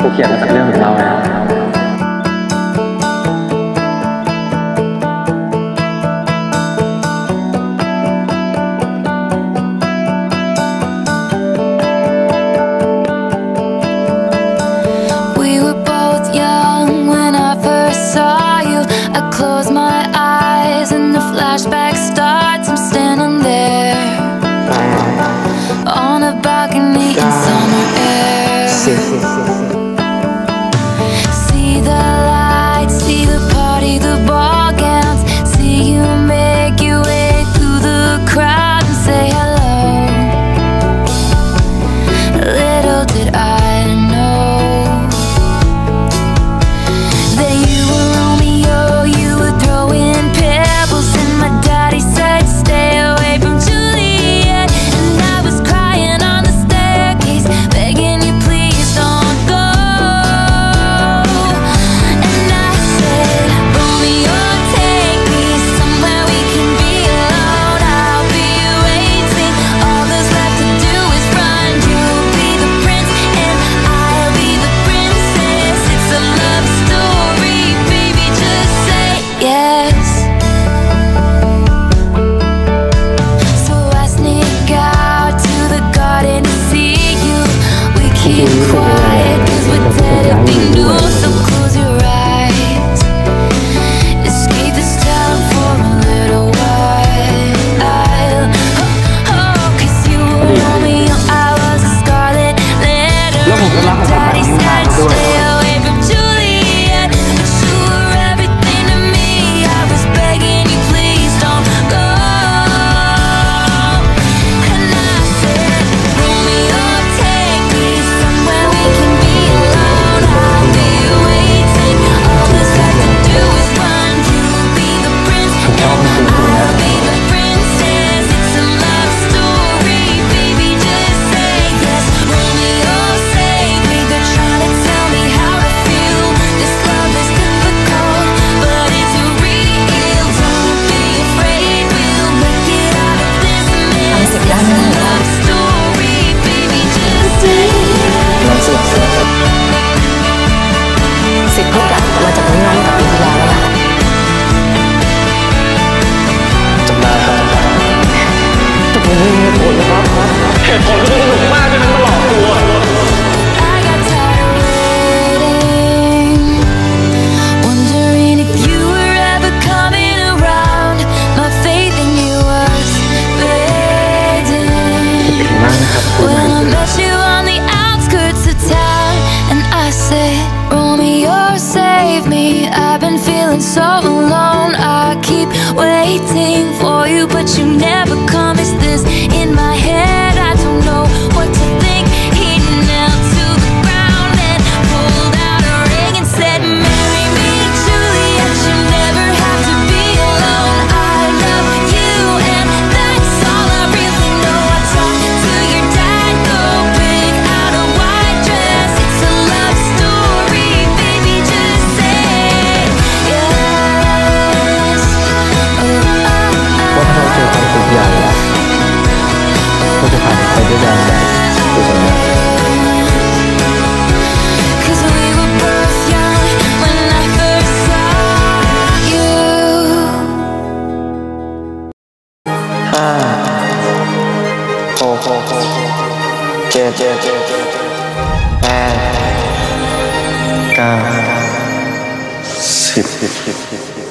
กูเขียนมาจากเรื่องของเรานะ Close my eyes and the flashback starts. I'm standing there on a balcony in summer air. See the lights, see the party, the ball gowns. See you make your way through the crowd and say hello. Little did I know that you were Romeo. You were throwing pebbles and my daddy said stay away from Juliet. And I was crying on the staircase, begging you please don't go. And I said, Romeo, take me somewhere we can be alone. I'll be waiting, all that's left to do is run. You'll be the prince and I'll be the princess. It's a love story, baby, just say yes. So I sneak out to the garden to see you. We keep quiet cause we're dead if we knew. So close your eyes, escape this town for a little while. Cause you were Romeo, I was a scarlet letter. My daddy said stay away from Juliet, but you were everything to me. I was begging you please don't go. And I said, Romeo, take me somewhere we can be alone. I'll be waiting, all that's left to do is run. You'll be the prince and I'll be the princess. It's a love story, baby, just say yes. Romeo, save me, they're trying to tell me how to feel. This love is difficult, but it's real. Don't be afraid, we'll make it out of this mess. It's a love story, baby, just say yes. สิบเขากลับมาจากงานกับปีที่แล้วค่ะจำได้ครับแต่ผมไม่มีเหตุผลนะครับเหตุผลที่สนุกมากที่มันมาหลอกตัว I got tired waiting, wondering if you were ever coming around. My faith in you was fading. มากนะครับ When I met you on the outskirts of town, and I said, Romeo, save me. I've been feeling so alone. I keep waiting for you, but you never come. Is this in my head? I don't know what to think. He knelt to the ground and pulled out a ring and said, marry me, Juliet. You never have to be alone. I love you and that's all I really know. I talked to your dad, go pick out a white dress. It's a love story, baby, just say yes. Oh, ว่าถ้าเราเจอความสุขใหญ่ก็จะผ่านไปด้วยกันคือสัญญา 'cause we were both young when I first saw you. ห้าหกเจ็ดแปดเก้า10